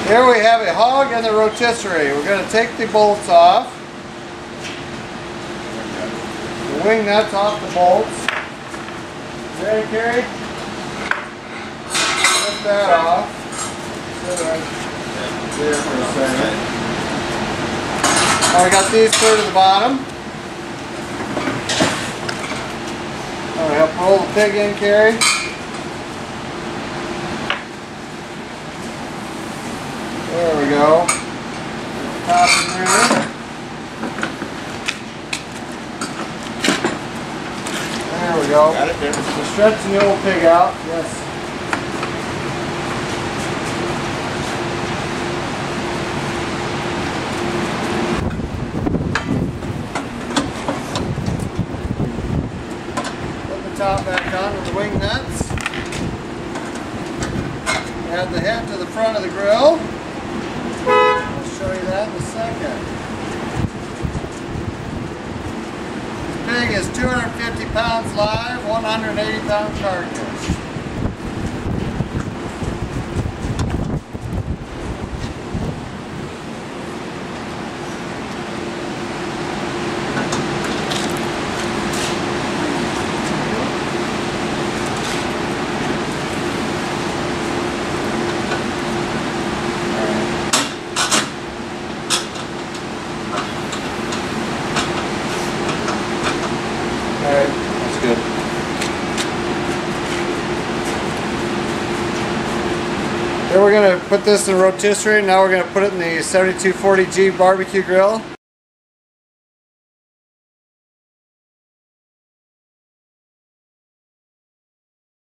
Here we have a hog and the rotisserie. We're going to take the bolts off. The wing nuts off the bolts. Ready, Carrie? Lift that off. Sit right there for a second. Now we got these clear to the bottom. I'm going to help roll the pig in, Carrie. There we go. Top and rear. There we go. Got it there. So stretching the old pig out. Yes. Put the top back on with the wing nuts. Add the head to the front of the grill. I'll show you that in a second. This pig is 250 pounds live, 180 pound carcass. Alright, that's good. Then we're going to put this in the rotisserie. Now we're going to put it in the 7240G barbecue grill.